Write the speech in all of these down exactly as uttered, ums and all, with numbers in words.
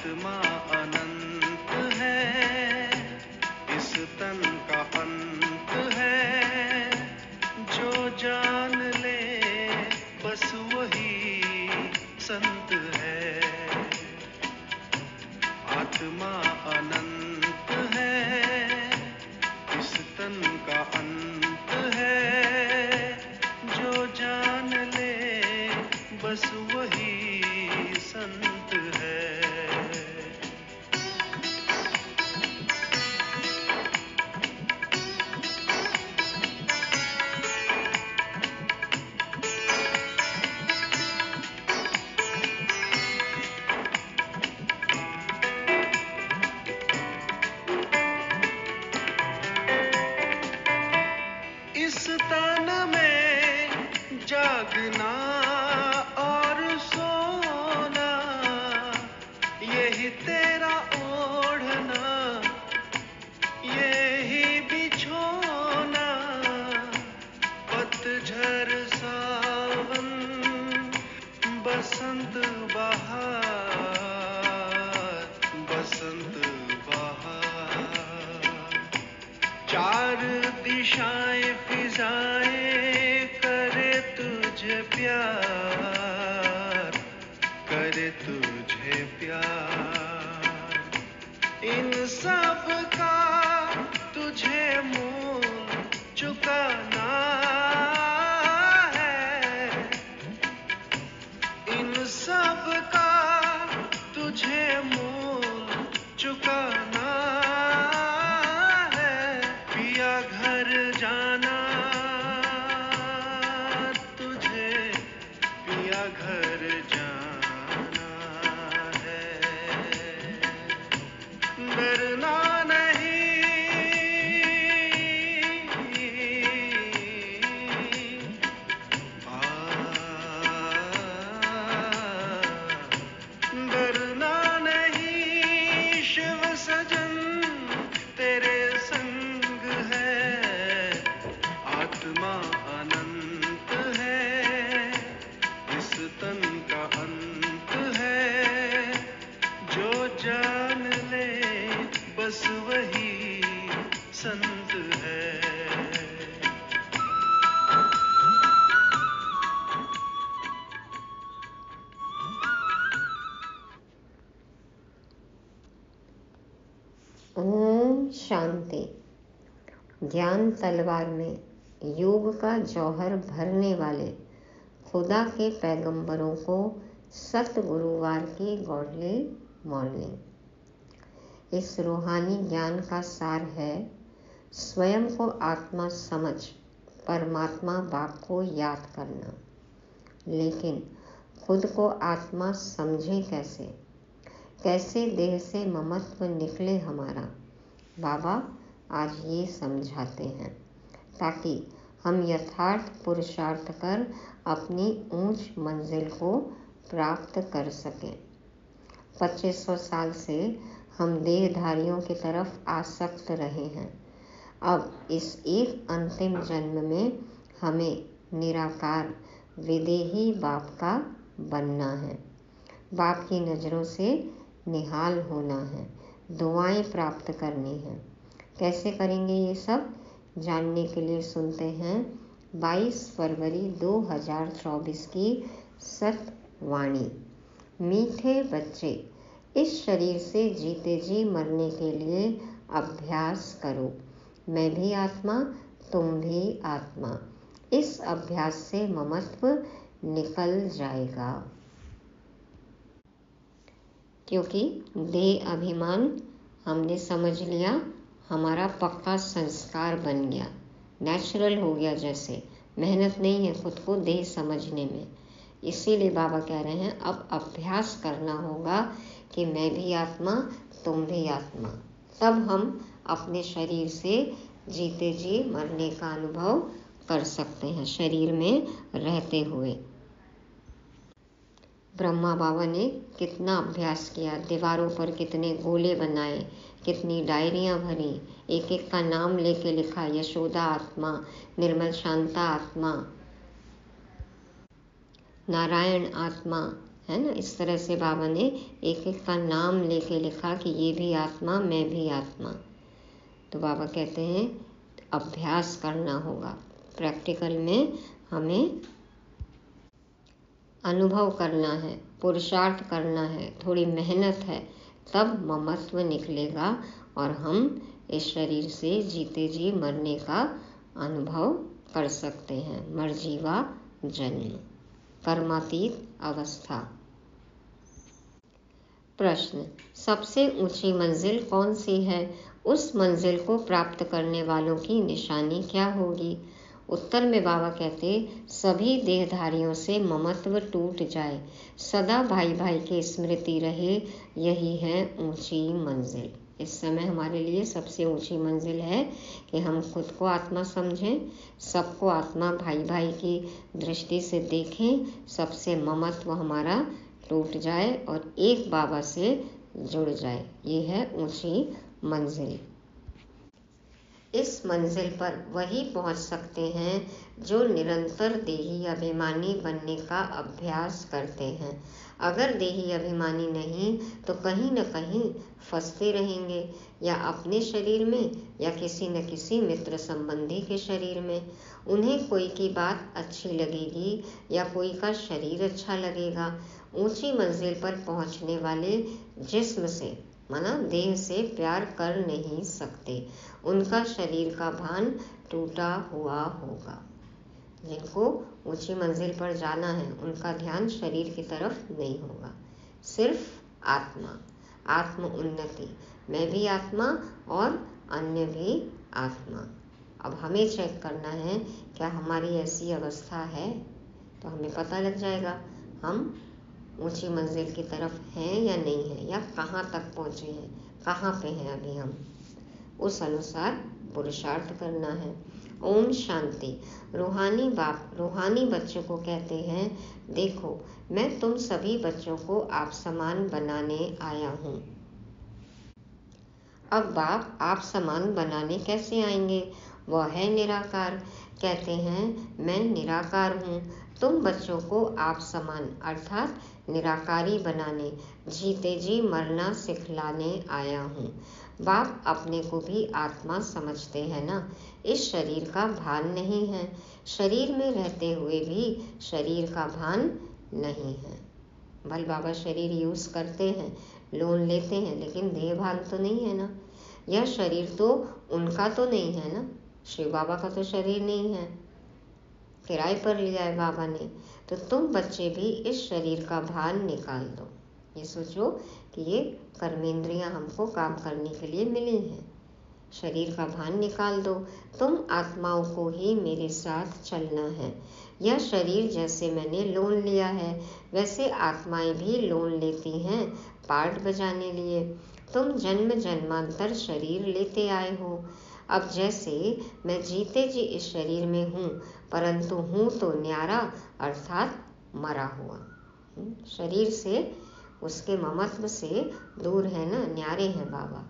आत्मा अनंत है, इस तन का अंत है, जो जान ले बस वही संत है। आत्मा अनंत है, इस तन का अंत है, जो जान ले बस वही संत है। इस तन में जागना और सोना, यही तेरा ओढ़ना, यही बिछोना, पतझड़ सावन बसंत बहार, बसंत बहार, चार दिशाएं फिजाएं करे तुझे प्यार, करे तुझे प्यार। इन सब का तुझे मोल चुकाना है, इन सब का तुझे मोल चुकाना है। पिया घर जाना तुझे, पिया घर जाना है। डरना नहीं, आ, डरना नहीं, शिव सजन तेरे संग है। आत्मा अनंत है, इस तन का अंत है, जो जान ले बस वही संत है। ओम शांति। ज्ञान तलवार में योग का जौहर भरने वाले खुदा के पैगंबरों को सतगुरुवार की गॉडली मॉर्निंग। इस रूहानी ज्ञान का सार है स्वयं को आत्मा समझ परमात्मा बाप को याद करना। लेकिन खुद को आत्मा समझे कैसे? कैसे देह से ममत्व निकले हमारा? बाबा आज ये समझाते हैं ताकि हम यथार्थ पुरुषार्थ कर अपनी ऊंच मंजिल को प्राप्त कर सकें। पच्चीस सौ साल से हम देहधारियों की तरफ आसक्त रहे हैं। अब इस एक अंतिम जन्म में हमें निराकार विदेही बाप का बनना है, बाप की नज़रों से निहाल होना है, दुआएं प्राप्त करनी है। कैसे करेंगे ये सब जानने के लिए सुनते हैं बाईस फरवरी दो हज़ार चौबीस की सतवाणी। मीठे बच्चे, इस शरीर से जीते जी मरने के लिए अभ्यास करो। मैं भी आत्मा, तुम भी आत्मा। इस अभ्यास से ममत्व निकल जाएगा, क्योंकि देह अभिमान हमने समझ लिया, हमारा पक्का संस्कार बन गया, नेचुरल हो गया। जैसे मेहनत नहीं है खुद को देह समझने में। इसीलिए बाबा कह रहे हैं अब अभ्यास करना होगा कि मैं भी आत्मा, तुम भी आत्मा। तब हम अपने शरीर से जीते जी मरने का अनुभव कर सकते हैं, शरीर में रहते हुए। ब्रह्मा बाबा ने कितना अभ्यास किया, दीवारों पर कितने गोले बनाए, कितनी डायरियां भरी, एक एक का नाम लेके लिखा, यशोदा आत्मा, निर्मल शांता आत्मा, नारायण आत्मा, है ना। इस तरह से बाबा ने एक एक का नाम लेके लिखा कि ये भी आत्मा, मैं भी आत्मा। तो बाबा कहते हैं अभ्यास करना होगा, प्रैक्टिकल में हमें अनुभव करना है, पुरुषार्थ करना है, थोड़ी मेहनत है, तब ममत्व निकलेगा और हम इस शरीर से जीते जी मरने का अनुभव कर सकते हैं। मरजीवा जन्म, कर्मातीत अवस्था। प्रश्न, सबसे ऊंची मंजिल कौन सी है? उस मंजिल को प्राप्त करने वालों की निशानी क्या होगी? उत्तर में बाबा कहते, सभी देहधारियों से ममत्व टूट जाए, सदा भाई भाई की स्मृति रहे, यही है ऊंची मंजिल। इस समय हमारे लिए सबसे ऊंची मंजिल है कि हम खुद को आत्मा समझें, सबको आत्मा भाई भाई की दृष्टि से देखें, सबसे ममत्व हमारा टूट जाए और एक बाबा से जुड़ जाए। ये है ऊंची मंजिल। इस मंजिल पर वही पहुंच सकते हैं जो निरंतर देही अभिमानी बनने का अभ्यास करते हैं। अगर देही अभिमानी नहीं तो कहीं न कहीं फंसते रहेंगे, या अपने शरीर में या किसी न किसी मित्र संबंधी के शरीर में। उन्हें कोई की बात अच्छी लगेगी या कोई का शरीर अच्छा लगेगा। ऊंची मंजिल पर पहुंचने वाले जिस्म से, माना देह से प्यार कर नहीं सकते। उनका शरीर का भान टूटा हुआ होगा। जिनको ऊंची मंजिल पर जाना है उनका ध्यान शरीर की तरफ नहीं होगा, सिर्फ आत्मा, आत्म उन्नति। मैं भी आत्मा और अन्य भी आत्मा। अब हमें चेक करना है क्या हमारी ऐसी अवस्था है, तो हमें पता लग जाएगा हम ऊंची मंजिल की तरफ हैं या नहीं है, या कहाँ तक पहुँचे हैं, कहाँ पे हैं अभी हम। उस अनुसार पुरुषार्थ करना है। ओम शांति। रूहानी बाप रूहानी बच्चों को कहते हैं, देखो मैं तुम सभी बच्चों को आप समान बनाने आया हूँ। अब बाप आप समान बनाने कैसे आएंगे? वह है निराकार। कहते हैं मैं निराकार हूँ, तुम बच्चों को आप समान अर्थात निराकारी बनाने, जीते जी मरना सिखलाने आया हूँ। बाप अपने को भी आत्मा समझते हैं ना, इस शरीर का भान नहीं है। शरीर में रहते हुए भी शरीर का भान नहीं है। भल बाबा शरीर यूज करते हैं, लोन लेते हैं, लेकिन देह भान तो नहीं है ना। यह शरीर तो उनका तो नहीं है ना, शिव बाबा का तो शरीर नहीं है, किराए पर लिया है बाबा ने। तो तुम बच्चे भी इस शरीर का भान निकाल दो। ये सोचो कि ये कर्मेंद्रियां हमको काम करने के लिए मिली हैं। शरीर का भान निकाल दो। तुम आत्माओं को ही मेरे साथ चलना है। यह शरीर जैसे मैंने लोन लिया है, वैसे आत्माएं भी लोन लेती हैं पार्ट बजाने लिए। तुम जन्म जन्मांतर शरीर लेते आए हो। अब जैसे मैं जीते जी इस शरीर में हूँ, परंतु हूँ तो न्यारा अर्थात मरा हुआ। शरीर से, उसके ममत्व से दूर है ना, न्यारे हैं बाबा।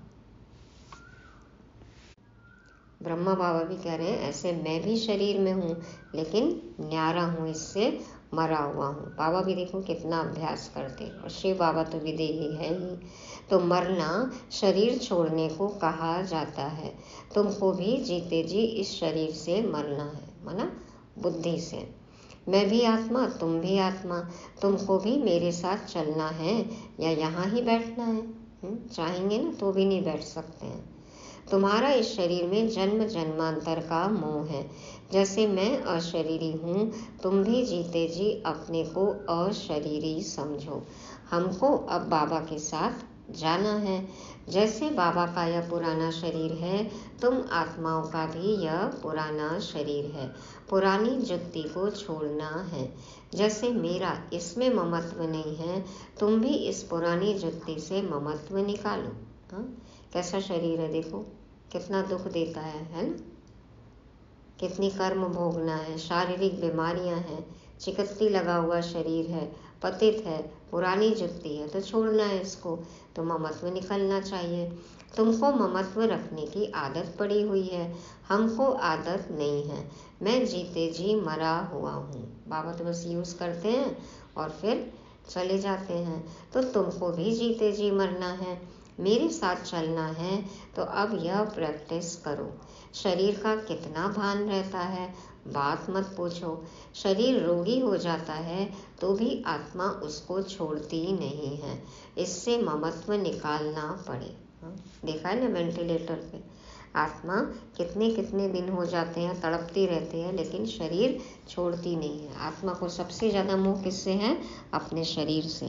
ब्रह्मा बाबा भी कह रहे हैं ऐसे मैं भी शरीर में हूँ, लेकिन न्यारा हूँ, इससे मरा हुआ हूँ। बाबा भी देखो कितना अभ्यास करते, और शिव बाबा तो विदेही है ही। तो मरना शरीर छोड़ने को कहा जाता है। तुमको भी जीते जी इस शरीर से मरना है, माना बुद्धि से। मैं भी आत्मा, तुम भी आत्मा, तुमको भी मेरे साथ चलना है या यहाँ ही बैठना है। चाहेंगे ना तो भी नहीं बैठ सकते हैं। तुम्हारा इस शरीर में जन्म जन्मांतर का मोह है। जैसे मैं अशरीरी हूँ, तुम भी जीते जी अपने को अशरीरी समझो। हमको अब बाबा के साथ जाना है। जैसे बाबा का यह पुराना शरीर है, तुम आत्माओं का भी यह पुराना शरीर है। पुरानी जुत्ती को छोड़ना है। जैसे मेरा इसमें ममत्व नहीं है, तुम भी इस पुरानी जुत्ती से ममत्व निकालो। हाँ, कैसा शरीर है देखो, कितना दुख देता है है ना, कितनी कर्म भोगना है, शारीरिक बीमारियां हैं, चिकत्ती लगा हुआ शरीर है, पतित है, पुरानी जुत्ती है, तो छोड़ना है इसको। तो ममत्व निकलना चाहिए। तुमको ममत्व रखने की आदत पड़ी हुई है, हमको आदत नहीं है। मैं जीते जी मरा हुआ हूँ। बाबा तो बस यूज करते हैं और फिर चले जाते हैं, तो तुमको भी जीते जी मरना है, मेरे साथ चलना है। तो अब यह प्रैक्टिस करो। शरीर का कितना भान रहता है, बात मत पूछो। शरीर रोगी हो जाता है तो भी आत्मा उसको छोड़ती नहीं है। इससे ममत्व निकालना पड़े। देखा है ना वेंटिलेटर पे आत्मा कितने कितने दिन हो जाते हैं, तड़पती रहती है, लेकिन शरीर छोड़ती नहीं है। आत्मा को सबसे ज़्यादा मोह किससे है? अपने शरीर से।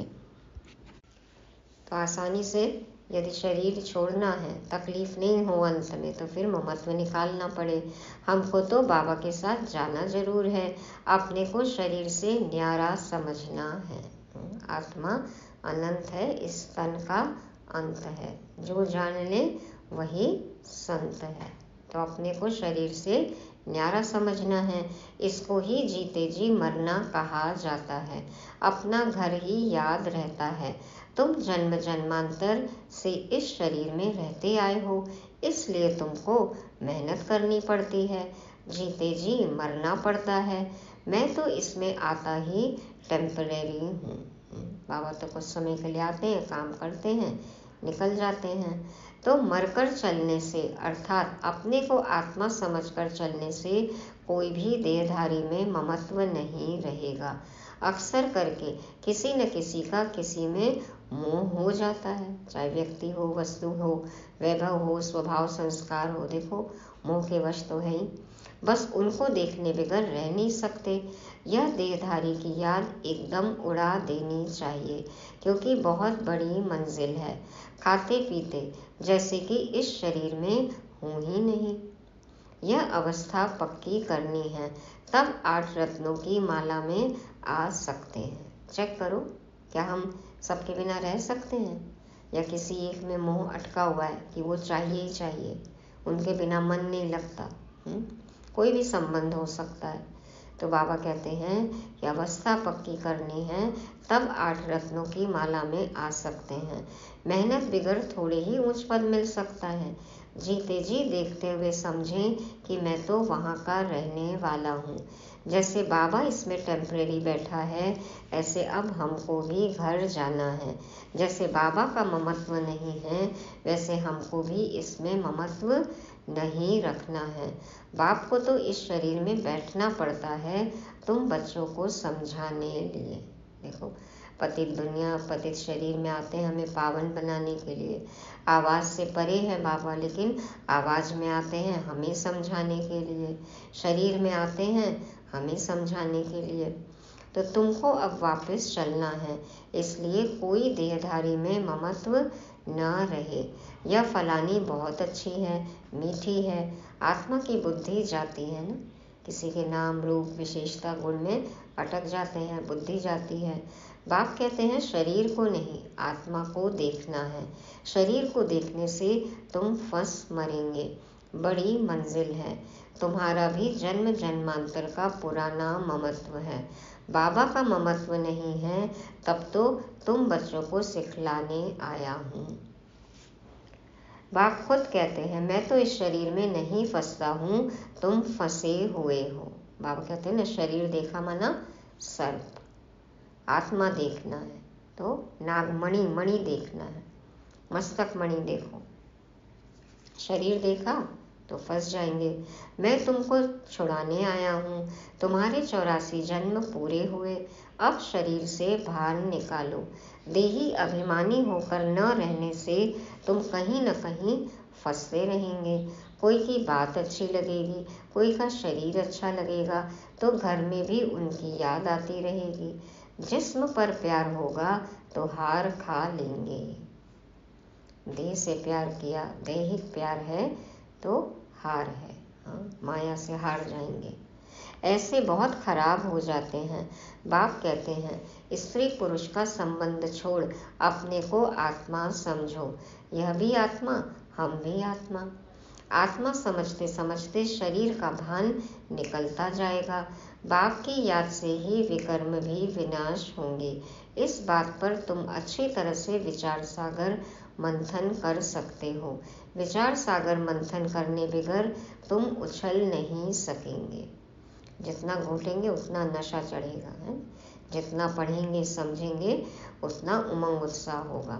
तो आसानी से यदि शरीर छोड़ना है, तकलीफ नहीं हो अंत में, तो फिर ममत्व निकालना पड़े। हमको तो बाबा के साथ जाना जरूर है। अपने को शरीर से न्यारा समझना है। आत्मा अनंत है, इस तन का अंत है। जो जान ले वही संत है। तो अपने को शरीर से न्यारा समझना है। इसको ही जीते जी मरना कहा जाता है। अपना घर ही याद रहता है। तुम जन्म जन्मांतर से इस शरीर में रहते आए हो, इसलिए तुमको मेहनत करनी पड़ती है, जीते जी मरना पड़ता है। मैं तो इसमें आता ही टेम्परेरी हूँ। बाबा तो कुछ समय के लिए आते हैं, काम करते हैं, निकल जाते हैं। तो मरकर चलने से, अर्थात अपने को आत्मा समझकर चलने से कोई भी देहधारी में ममत्व नहीं रहेगा। अक्सर करके किसी न किसी का किसी में मोह हो जाता है, चाहे व्यक्ति हो, वस्तु हो, वैभव हो, स्वभाव संस्कार हो। देखो मोह के वश तो है ही, बस उनको देखने बगैर रह नहीं सकते। यह देहधारी की याद एकदम उड़ा देनी चाहिए, क्योंकि बहुत बड़ी मंजिल है। खाते पीते जैसे कि इस शरीर में हूँ ही नहीं। यह अवस्था पक्की करनी है, तब आठ रत्नों की माला में आ सकते हैं। चेक करो, क्या हम सबके बिना रह सकते हैं, या किसी एक में मोह अटका हुआ है कि वो चाहिए ही चाहिए, उनके बिना मन नहीं लगता। हुँ? कोई भी संबंध हो सकता है। तो बाबा कहते हैं कि अवस्था पक्की करनी है, तब आठ रत्नों की माला में आ सकते हैं। मेहनत बिगर थोड़े ही ऊंच पद मिल सकता है। जीते जी देखते हुए समझें कि मैं तो वहाँ का रहने वाला हूँ। जैसे बाबा इसमें टेम्परेरी बैठा है, ऐसे अब हमको भी घर जाना है। जैसे बाबा का ममत्व नहीं है, वैसे हमको भी इसमें ममत्व नहीं रखना है। बाप को तो इस शरीर में बैठना पड़ता है, तुम बच्चों को समझाने लिए। देखो, पतित दुनिया, पतित शरीर में आते हैं हमें पावन बनाने के लिए। आवाज़ से परे है बाबा, लेकिन आवाज़ में आते हैं हमें समझाने के लिए। शरीर में आते हैं हमें समझाने के लिए। तो तुमको अब वापस चलना है, इसलिए कोई देहधारी में ममत्व न रहे। यह फलानी बहुत अच्छी है, मीठी है। आत्मा की बुद्धि जाती है ना, किसी के नाम रूप विशेषता गुण में अटक जाते हैं, बुद्धि जाती है। बाप कहते हैं शरीर को नहीं, आत्मा को देखना है। शरीर को देखने से तुम फंस मरेंगे। बड़ी मंजिल है। तुम्हारा भी जन्म जन्मांतर का पुराना ममत्व है। बाबा का ममत्व नहीं है, तब तो तुम बच्चों को सिखलाने आया हूँ। बाप खुद कहते हैं मैं तो इस शरीर में नहीं फंसता हूँ, तुम फंसे हुए हो। बाबा कहते हैं ना, शरीर देखा माना सर्प, आत्मा देखना है तो नागमणि मणि देखना है, मस्तक मणि देखो। शरीर देखा तो फंस जाएंगे। मैं तुमको छुड़ाने आया हूँ। तुम्हारे चौरासी जन्म पूरे हुए, अब शरीर से भार निकालो। देही अभिमानी होकर न रहने से तुम कहीं न कहीं फंसते रहेंगे। कोई की बात अच्छी लगेगी, कोई का शरीर अच्छा लगेगा, तो घर में भी उनकी याद आती रहेगी। जिस्म पर प्यार होगा तो हार खा लेंगे। देह से प्यार किया, दैहिक प्यार है तो हार है। हाँ, माया से हार जाएंगे। ऐसे बहुत खराब हो जाते हैं। बाप कहते हैं स्त्री पुरुष का संबंध छोड़ अपने को आत्मा समझो। यह भी आत्मा, हम भी आत्मा। आत्मा समझते समझते शरीर का भान निकलता जाएगा। बाप की याद से ही विकर्म भी विनाश होंगे। इस बात पर तुम अच्छी तरह से विचार सागर मंथन कर सकते हो। विचार सागर मंथन करने बगैर तुम उछल नहीं सकेंगे। जितना घोटेंगे उतना नशा चढ़ेगा है। जितना पढ़ेंगे समझेंगे उतना उमंग उत्साह होगा।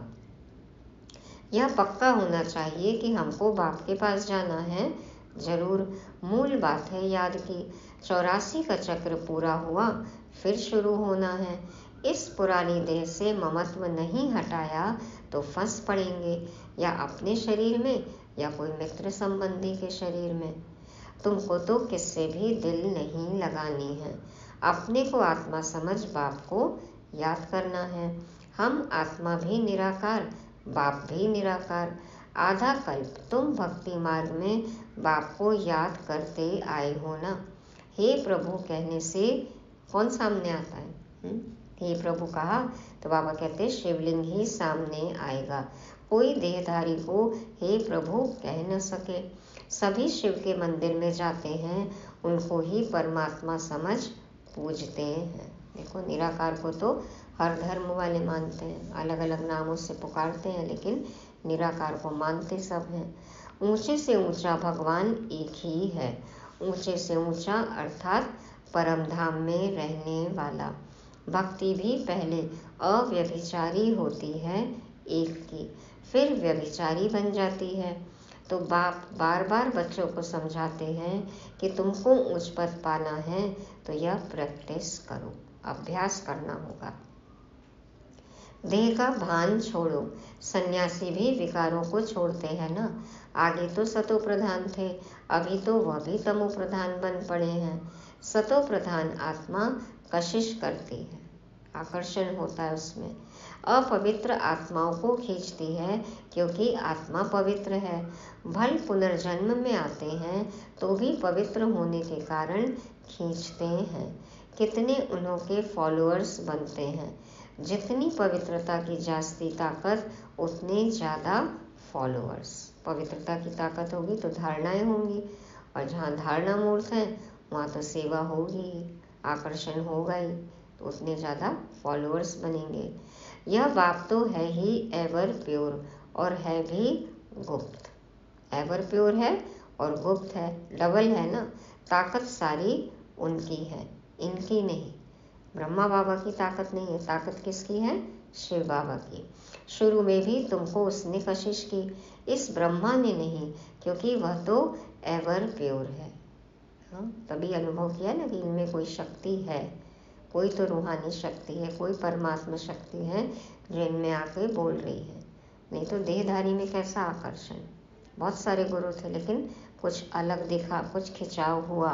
यह पक्का होना चाहिए कि हमको बाप के पास जाना है। जरूर मूल बात है याद की, चौरासी का चक्र पूरा हुआ फिर शुरू होना है। इस पुरानी देह से ममत्व नहीं हटाया तो फंस पड़ेंगे, या अपने शरीर में या कोई मित्र संबंधी के शरीर में। तुमको तो किससे भी दिल नहीं लगानी है, अपने को आत्मा समझ बाप को याद करना है। हम आत्मा भी निराकार, बाप भी निराकार। आधा कल्प तुम भक्ति मार्ग में बाप को याद करते आए हो ना। हे प्रभु कहने से कौन सामने आता है? हुँ? हे प्रभु कहा तो बाबा कहते शिवलिंग ही सामने आएगा। कोई देहधारी को हे प्रभु कह न सके। सभी शिव के मंदिर में जाते हैं, उनको ही परमात्मा समझ पूजते हैं। देखो निराकार को तो हर धर्म वाले मानते हैं, अलग अलग नामों से पुकारते हैं, लेकिन निराकार को मानते सब हैं। ऊंचे से ऊंचा भगवान एक ही है। ऊंचे से ऊंचा अर्थात परम धाम में रहने वाला। भक्ति भी पहले अव्यभिचारी होती है एक की, फिर व्यभिचारी बन जाती है। तो बाप बार बार बच्चों को समझाते हैं कि तुमको उच्च पद पाना है तो यह प्रैक्टिस करो, अभ्यास करना होगा। देह का भान छोड़ो। सन्यासी भी विकारों को छोड़ते हैं ना। आगे तो सतो प्रधान थे, अभी तो वह भी तमो प्रधान बन पड़े हैं। सतो प्रधान आत्मा कशिश करती है, आकर्षण होता है उसमें। अपवित्र आत्माओं को खींचती है क्योंकि आत्मा पवित्र है। भल पुनर्जन्म में आते हैं तो भी पवित्र होने के कारण खींचते हैं। कितने उन्हों के फॉलोअर्स बनते हैं। जितनी पवित्रता की जास्ती ताकत उतने ज़्यादा फॉलोअर्स। पवित्रता की ताकत होगी तो धारणाएं होंगी, और जहाँ धारणा मूर्त है वहाँ तो सेवा होगी, आकर्षण होगा ही, तो उतने ज़्यादा फॉलोअर्स बनेंगे। यह बाप तो है ही एवर प्योर और है भी गुप्त। एवर प्योर है और गुप्त है, डबल है ना। ताकत सारी उनकी है, इनकी नहीं। ब्रह्मा बाबा की ताकत नहीं है, ताकत किसकी है? शिव बाबा की। शुरू में भी तुमको उसने कशिश की, इस ब्रह्मा ने नहीं, क्योंकि वह तो एवर प्योर है। हाँ, तभी अनुभव किया ना कि इनमें कोई शक्ति है, कोई तो रूहानी शक्ति है, कोई परमात्मा शक्ति है जो इनमें आके बोल रही है। नहीं तो देहधारी में कैसा आकर्षण। बहुत सारे गुरु थे लेकिन कुछ अलग दिखा, कुछ खिंचाव हुआ,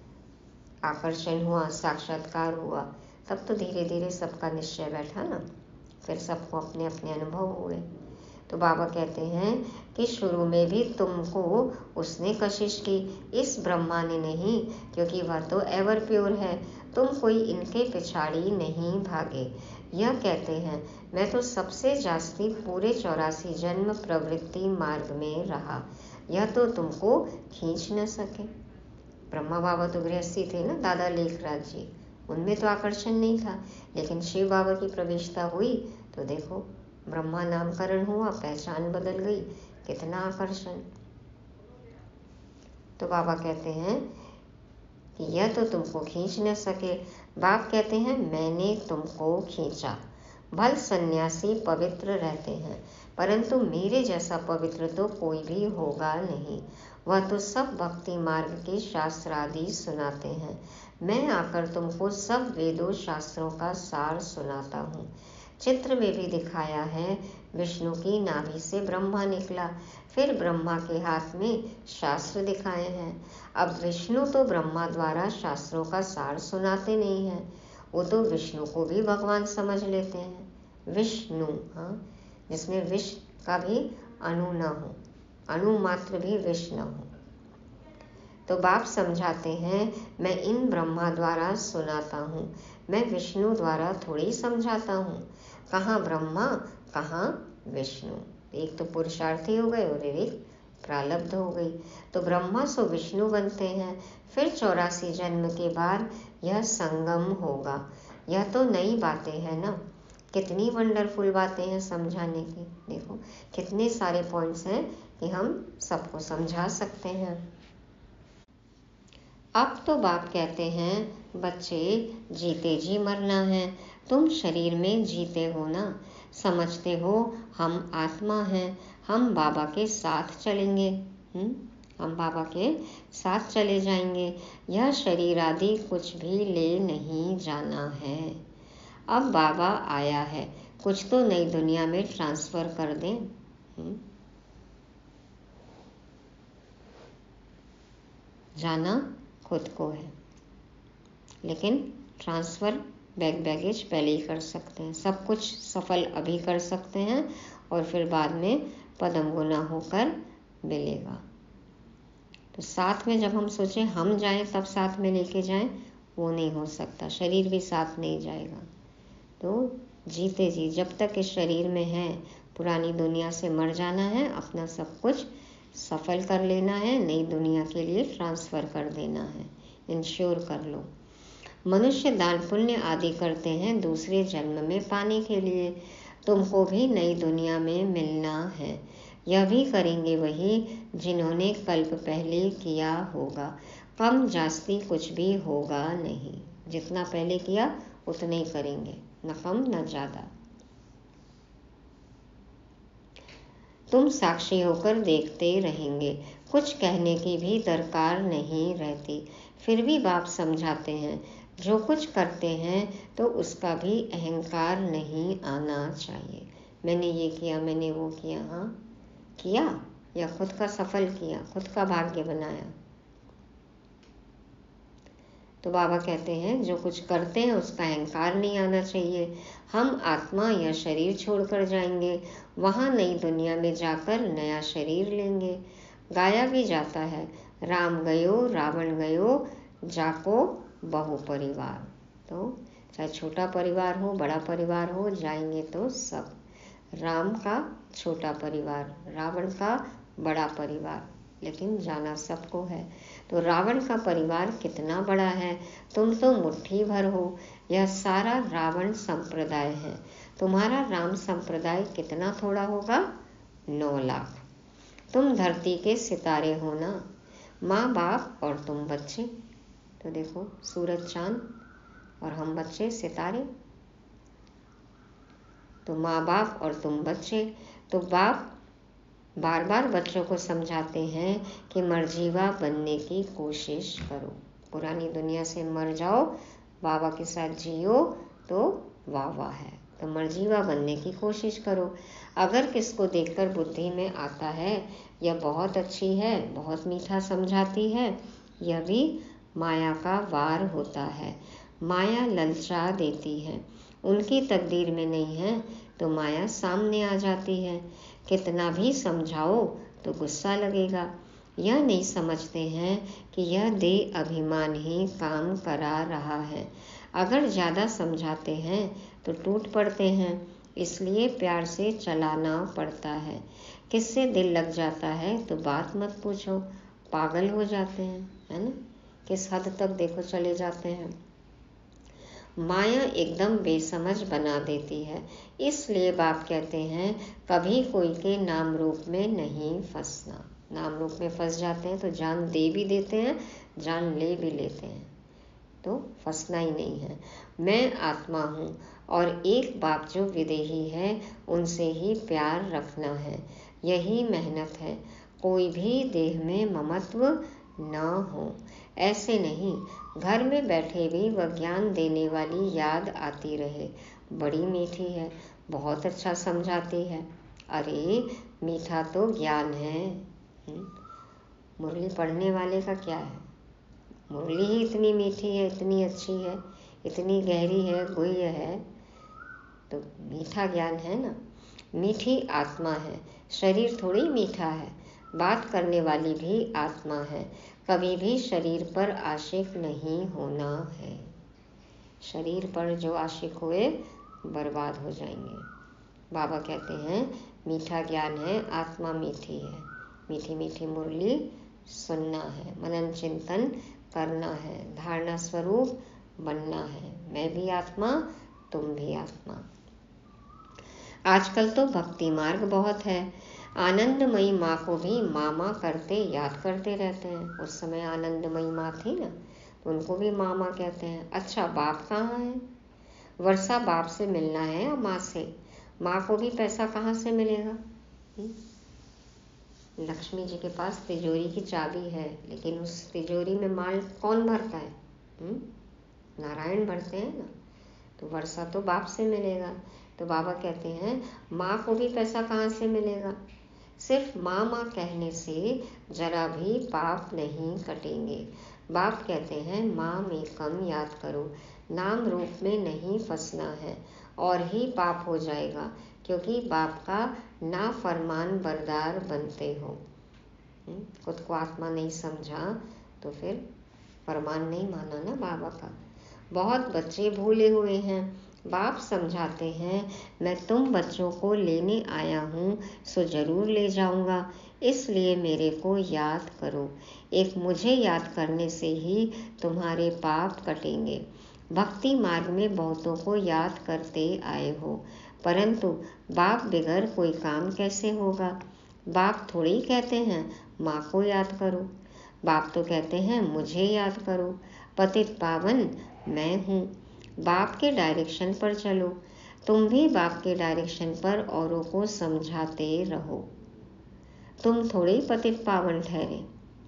आकर्षण हुआ, साक्षात्कार हुआ, तब तो धीरे धीरे सबका निश्चय बैठा ना, फिर सबको अपने अपने अनुभव हुए। तो बाबा कहते हैं कि शुरू में भी तुमको उसने कशिश की, इस ब्रह्मा ने नहीं, क्योंकि वह तो एवर प्योर है। तुम कोई इनके पिछाड़ी नहीं भागे। यह कहते हैं मैं तो सबसे जास्ती पूरे चौरासी जन्म प्रवृत्ति मार्ग में रहा, यह तो तुमको खींच न सके। ब्रह्मा बाबा तो गृहस्थी थे ना, दादा लेखराज जी, उनमें तो आकर्षण नहीं था, लेकिन शिव बाबा की प्रवेशता हुई तो देखो ब्रह्मा नामकरण हुआ, पहचान बदल गई, कितना आकर्षण। तो बाबा कहते हैं कि यह तो तुमको खींच न सके। बाप कहते हैं मैंने तुमको खींचा। भल सन्यासी पवित्र रहते हैं, परंतु मेरे जैसा पवित्र तो कोई भी होगा नहीं। वह तो सब भक्ति मार्ग के शास्त्र आदि सुनाते हैं। मैं आकर तुमको सब वेदों शास्त्रों का सार सुनाता हूँ। चित्र में भी दिखाया है, विष्णु की नाभि से ब्रह्मा निकला, फिर ब्रह्मा के हाथ में शास्त्र दिखाए हैं। अब विष्णु तो ब्रह्मा द्वारा शास्त्रों का सार सुनाते नहीं हैं, वो तो विष्णु को भी भगवान समझ लेते हैं। विष्णु, हाँ, जिसमें विष का भी अणु न हो, अणु मात्र भी विष न हो। तो बाप समझाते हैं मैं इन ब्रह्मा द्वारा सुनाता हूँ, मैं विष्णु द्वारा थोड़ी समझाता हूँ। कहाँ ब्रह्मा, कहाँ विष्णु। एक तो पुरुषार्थी हो गए और एक प्रारब्ध हो गई। तो ब्रह्मा सो विष्णु बनते हैं, फिर चौरासी जन्म के बाद यह संगम होगा। यह तो नई बातें हैं ना, कितनी वंडरफुल बातें हैं समझाने की। देखो कितने सारे पॉइंट्स हैं कि हम सबको समझा सकते हैं। अब तो बाप कहते हैं बच्चे जीते जी मरना है, तुम शरीर में जीते हो ना, समझते हो हम आत्मा हैं, हम बाबा के साथ चलेंगे, हुँ? हम बाबा के साथ चले जाएंगे, यह शरीर आदि कुछ भी ले नहीं जाना है। अब बाबा आया है, कुछ तो नई दुनिया में ट्रांसफ़र कर दें। हुँ? जाना खुद को है, लेकिन ट्रांसफ़र बैग बैगेज पहले ही कर सकते हैं, सब कुछ सफल अभी कर सकते हैं और फिर बाद में पदम गुना होकर मिलेगा। तो साथ में जब हम सोचें हम जाएं तब साथ में लेके जाएं, वो नहीं हो सकता, शरीर भी साथ नहीं जाएगा। तो जीते जी जब तक इस शरीर में है, पुरानी दुनिया से मर जाना है, अपना सब कुछ सफल कर लेना है, नई दुनिया के लिए ट्रांसफ़र कर देना है, इंश्योर कर लो। मनुष्य दान पुण्य आदि करते हैं दूसरे जन्म में पाने के लिए, तुमको भी नई दुनिया में मिलना है, यह भी करेंगे वही जिन्होंने कल्प पहले किया होगा, कम जास्ती कुछ भी होगा नहीं, जितना पहले किया उतना ही करेंगे, न कम न ज़्यादा। तुम साक्षी होकर देखते रहेंगे, कुछ कहने की भी दरकार नहीं रहती, फिर भी बाप समझाते हैं, जो कुछ करते हैं तो उसका भी अहंकार नहीं आना चाहिए। मैंने ये किया, मैंने वो किया, हाँ किया, या खुद का सफल किया, खुद का भाग्य बनाया। तो बाबा कहते हैं जो कुछ करते हैं उसका अहंकार नहीं आना चाहिए। हम आत्मा या शरीर छोड़कर जाएंगे, वहाँ नई दुनिया में जाकर नया शरीर लेंगे। गाया भी जाता है, राम गयो रावण गयो जाको बहु परिवार। तो चाहे छोटा परिवार हो बड़ा परिवार हो, जाएंगे तो सब। राम का छोटा परिवार, रावण का बड़ा परिवार, लेकिन जाना सबको है। तो रावण का परिवार कितना बड़ा है, तुम तो मुट्ठी भर हो, यह सारा रावण संप्रदाय है। तुम्हारा राम संप्रदाय कितना थोड़ा होगा, नौ लाख। तुम धरती के सितारे हो ना, माँ बाप और तुम बच्चे। तो देखो सूरज चांद और हम बच्चे सितारे। तो माँ बाप और तुम बच्चे। तो बाप बार बार बच्चों को समझाते हैं कि मर्जीवा बनने की कोशिश करो, पुरानी दुनिया से मर जाओ, बाबा के साथ जियो तो वाह वाह है। तो मर्जीवा बनने की कोशिश करो। अगर किसको देखकर बुद्धि में आता है यह बहुत अच्छी है, बहुत मीठा समझाती है, यह भी माया का वार होता है। माया ललचा देती है, उनकी तकदीर में नहीं है तो माया सामने आ जाती है। कितना भी समझाओ तो गुस्सा लगेगा। यह नहीं समझते हैं कि यह देह अभिमान ही काम करा रहा है। अगर ज़्यादा समझाते हैं तो टूट पड़ते हैं, इसलिए प्यार से चलाना पड़ता है। किससे दिल लग जाता है तो बात मत पूछो, पागल हो जाते हैं, है ना। किस हद तक देखो चले जाते हैं। माया एकदम बेसमझ बना देती है, इसलिए बाप कहते हैं कभी कोई के नाम रूप में नहीं फंसना। नाम रूप में फंस जाते हैं तो जान दे भी देते हैं, जान ले भी लेते हैं, तो फंसना ही नहीं है। मैं आत्मा हूँ और एक बाप जो विदेही है उनसे ही प्यार रखना है, यही मेहनत है। कोई भी देह में ममत्व ना हो, ऐसे नहीं, घर में बैठे भी वह ज्ञान देने वाली याद आती रहे। बड़ी मीठी है, बहुत अच्छा समझाती है। अरे मीठा तो ज्ञान है, मुरली पढ़ने वाले का क्या है, मुरली ही इतनी मीठी है, इतनी अच्छी है, इतनी गहरी है, गुह्य है, तो मीठा ज्ञान है ना। मीठी आत्मा है, शरीर थोड़ी मीठा है। बात करने वाली भी आत्मा है, कभी भी शरीर पर आशिक नहीं होना है। शरीर पर जो आशिक हुए बर्बाद हो जाएंगे। बाबा कहते हैं मीठा ज्ञान है, आत्मा मीठी है, मीठी मीठी मुरली सुनना है, मनन चिंतन करना है, धारणा स्वरूप बनना है। मैं भी आत्मा, तुम भी आत्मा। आजकल तो भक्ति मार्ग बहुत है, आनंदमयी माँ को भी मामा करते याद करते रहते हैं। उस समय आनंदमयी माँ थी ना, तो उनको भी मामा कहते हैं। अच्छा, बाप कहाँ है? वर्षा बाप से मिलना है या माँ से? माँ को भी पैसा कहाँ से मिलेगा? हुँ? लक्ष्मी जी के पास तिजोरी की चाबी है, लेकिन उस तिजोरी में माल कौन भरता है? हुँ? नारायण भरते हैं ना। तो वर्षा तो बाप से मिलेगा। तो बाबा कहते हैं माँ को भी पैसा कहाँ से मिलेगा? सिर्फ माँ माँ कहने से जरा भी पाप नहीं कटेंगे। बाप कहते हैं माँ में कम याद करो, नाम रूप में नहीं फंसना है और ही पाप हो जाएगा, क्योंकि बाप का ना फरमान बरदार बनते हो। खुद को आत्मा नहीं समझा तो फिर फरमान नहीं माना ना बाबा का। बहुत बच्चे भूले हुए हैं। बाप समझाते हैं मैं तुम बच्चों को लेने आया हूँ, सो जरूर ले जाऊँगा, इसलिए मेरे को याद करो। एक मुझे याद करने से ही तुम्हारे पाप कटेंगे। भक्ति मार्ग में बहुतों को याद करते आए हो, परंतु बाप बिगैर कोई काम कैसे होगा? बाप थोड़ी कहते हैं माँ को याद करो, बाप तो कहते हैं मुझे याद करो। पतित पावन मैं हूँ, बाप के डायरेक्शन पर चलो। तुम भी बाप के डायरेक्शन पर औरों को समझाते रहो। तुम थोड़ी पतित पावन ठहरे,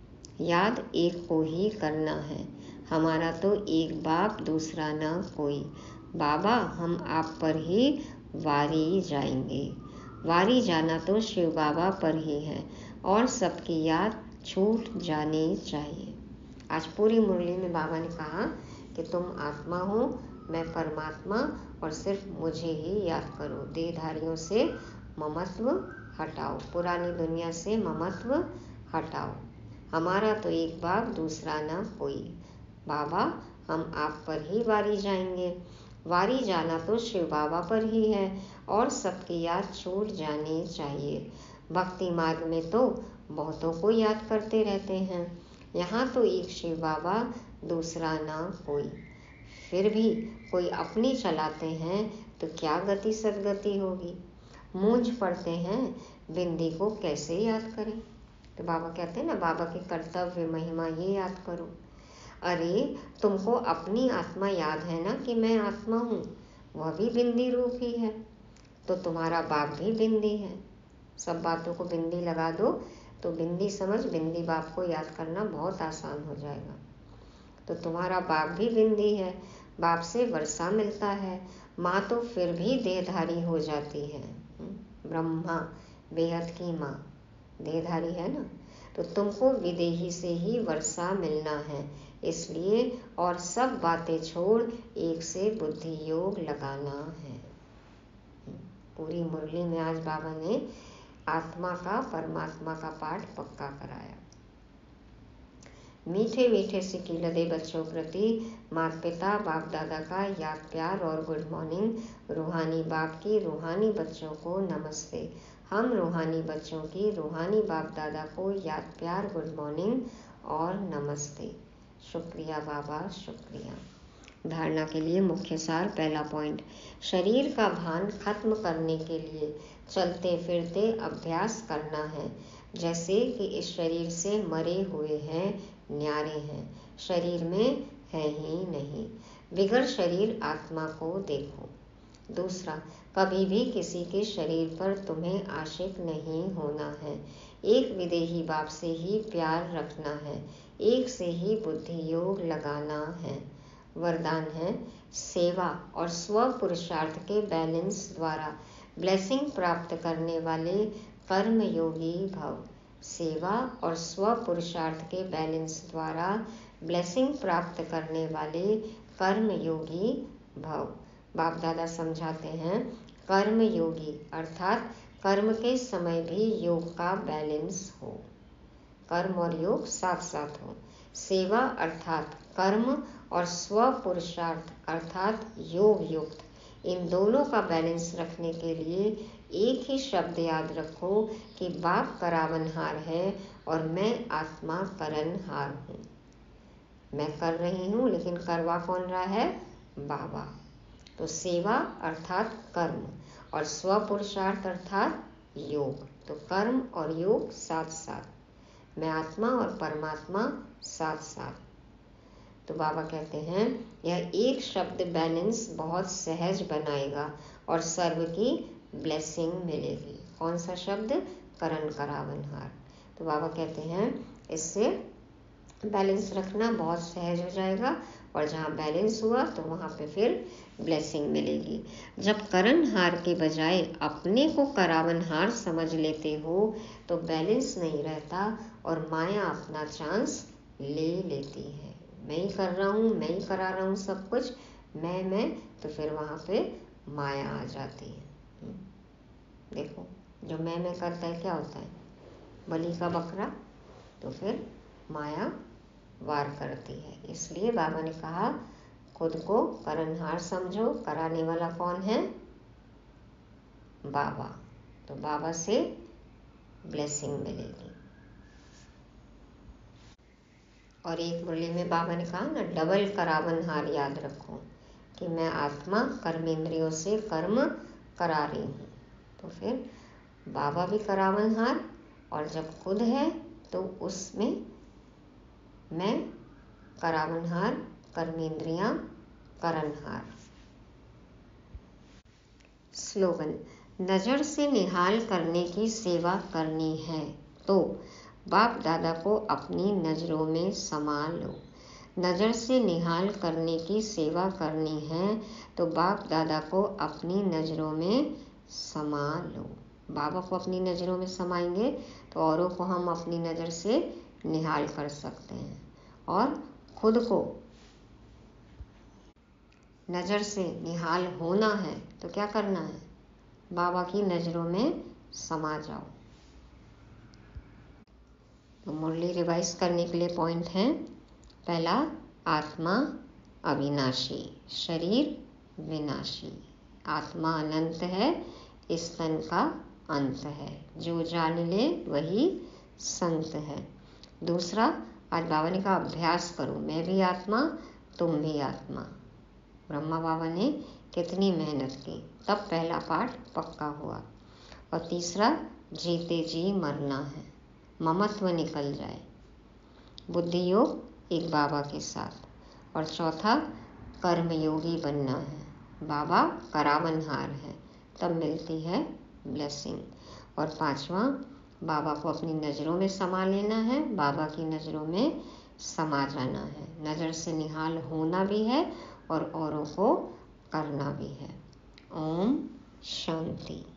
याद एक को ही करना है। हमारा तो एक बाप, दूसरा ना कोई। बाबा हम आप पर ही वारी जाएंगे। वारी जाना तो शिव बाबा पर ही है और सबकी याद छूट जानी चाहिए। आज पूरी मुरली में बाबा ने कहा कि तुम आत्मा हो, मैं परमात्मा, और सिर्फ मुझे ही याद करो। देहधारियों से ममत्व हटाओ, पुरानी दुनिया से ममत्व हटाओ। हमारा तो एक बाप, दूसरा ना कोई। बाबा हम आप पर ही वारी जाएंगे। वारी जाना तो शिव बाबा पर ही है और सबकी याद छूट जानी चाहिए। भक्ति मार्ग में तो बहुतों को याद करते रहते हैं। यहाँ तो एक शिव बाबा, दूसरा ना कोई। फिर भी कोई अपनी चलाते हैं तो क्या गति सदगति होगी। मूंझ पड़ते हैं बिंदी को कैसे याद करें। तो बाबा कहते हैं ना, बाबा के कर्तव्य महिमा ये याद करो। अरे तुमको अपनी आत्मा याद है ना कि मैं आत्मा हूँ, वह भी बिंदी रूप ही है, तो तुम्हारा बाप भी बिंदी है। सब बातों को बिंदी लगा दो तो बिंदी समझ, बिंदी बाप को याद करना बहुत आसान हो जाएगा। तो तुम्हारा बाप भी बिंदी है, बाप से वर्षा मिलता है। माँ तो फिर भी देहधारी हो जाती है। ब्रह्मा बेहद की माँ देहधारी है ना। तो तुमको विदेही से ही वर्षा मिलना है, इसलिए और सब बातें छोड़ एक से बुद्धि योग लगाना है। पूरी मुरली में आज बाबा ने आत्मा का परमात्मा का पाठ पक्का कराया। मीठे मीठे सिकीलदे बच्चों प्रति माता पिता बाप दादा का याद प्यार और गुड मॉर्निंग। रूहानी बाप की रूहानी बच्चों को नमस्ते। हम रूहानी बच्चों की रूहानी बाप दादा को याद प्यार, गुड मॉर्निंग और नमस्ते। शुक्रिया बाबा, शुक्रिया। धारणा के लिए मुख्य सार। पहला पॉइंट, शरीर का भान खत्म करने के लिए चलते फिरते अभ्यास करना है, जैसे कि इस शरीर से मरे हुए हैं, न्यारे हैं, शरीर में है ही नहीं। बिगड़ शरीर आत्मा को देखो। दूसरा, कभी भी किसी के शरीर पर तुम्हें आशिक नहीं होना है। एक विदेही बाप से ही प्यार रखना है, एक से ही बुद्धि योग लगाना है। वरदान है, सेवा और स्व पुरुषार्थ के बैलेंस द्वारा ब्लेसिंग प्राप्त करने वाले कर्म योगी भव। सेवा और स्व पुरुषार्थ के बैलेंस द्वारा ब्लेसिंग प्राप्त करने वाले कर्म योगी भव। बाप दादा समझाते हैं, कर्म योगी अर्थात कर्म के समय भी योग का बैलेंस हो, कर्म और योग साथ साथ हो। सेवा अर्थात कर्म और स्व पुरुषार्थ अर्थात योग युक्त, इन दोनों का बैलेंस रखने के लिए एक ही शब्द याद रखो कि बाप करावनहार है और मैं आत्मा करनहार हूँ। मैं कर रही हूँ, लेकिन करवा कौन रहा है? बाबा। तो सेवा अर्थात कर्म और स्व पुरुषार्थ अर्थात योग, तो कर्म और योग साथ साथ, मैं आत्मा और परमात्मा साथ साथ। तो बाबा कहते हैं यह एक शब्द बैलेंस बहुत सहज बनाएगा और सर्व की ब्लेसिंग मिलेगी। कौन सा शब्द? करण करावनहार। तो बाबा कहते हैं इससे बैलेंस रखना बहुत सहज हो जाएगा और जहाँ बैलेंस हुआ तो वहाँ पे फिर ब्लेसिंग मिलेगी। जब करणहार के बजाय अपने को करावनहार समझ लेते हो तो बैलेंस नहीं रहता और माया अपना चांस ले लेती है। मैं ही कर रहा हूँ, मैं ही करा रहा हूँ सब कुछ, मैं मैं तो फिर वहाँ पे माया आ जाती है। देखो जो मैं मैं करता है क्या होता है? बलि का बकरा। तो फिर माया वार करती है। इसलिए बाबा ने कहा खुद को करणहार समझो। कराने वाला कौन है? बाबा। तो बाबा से ब्लेसिंग मिलेगी। और एक मुरली में बाबा ने कहा ना, डबल करावनहार याद रखो कि मैं आत्मा कर्मेंद्रियों से कर्म करा रही हूँ। तो फिर बाबा भी करावनहार और जब खुद है तो उसमें मैं करावनहार, कर्मेंद्रियां करणहार। स्लोगन: नज़र से निहाल करने की सेवा करनी है तो बाप दादा को अपनी नज़रों में समा लो। नज़र से निहाल करने की सेवा करनी है तो बाप दादा को अपनी नज़रों में समा लो। बाबा को अपनी नज़रों में समाएंगे तो औरों को हम अपनी नज़र से निहाल कर सकते हैं। और खुद को नज़र से निहाल होना है तो क्या करना है? बाबा की नज़रों में समा जाओ। तो मुरली रिवाइज करने के लिए पॉइंट हैं। पहला, आत्मा अविनाशी, शरीर विनाशी। आत्मा अनंत है, इस तन का अंत है, जो जान ले वही संत है। दूसरा, आज बाबा ने कहा अभ्यास करो, मैं भी आत्मा तुम भी आत्मा। ब्रह्मा बाबा ने कितनी मेहनत की तब पहला पाठ पक्का हुआ। और तीसरा, जीते जी मरना है, ममत्व निकल जाए, बुद्धि योग एक बाबा के साथ। और चौथा, कर्मयोगी बनना है, बाबा करावनहार है, तब मिलती है ब्लेसिंग। और पांचवा, बाबा को अपनी नज़रों में समा लेना है, बाबा की नज़रों में समा जाना है। नज़र से निहाल होना भी है और औरों को करना भी है। ओम शांति।